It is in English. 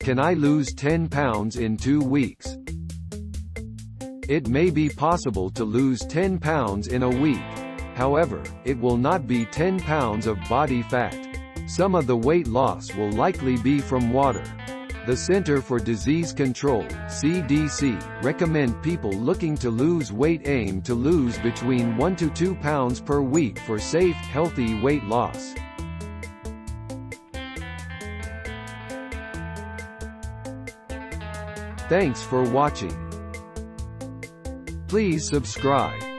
Can I lose 10 pounds in 2 weeks? It may be possible to lose 10 pounds in a week. However, it will not be 10 pounds of body fat. Some of the weight loss will likely be from water. The Center for Disease Control (CDC) recommend people looking to lose weight aim to lose between 1 to 2 pounds per week for safe, healthy weight loss. Thanks for watching. Please subscribe.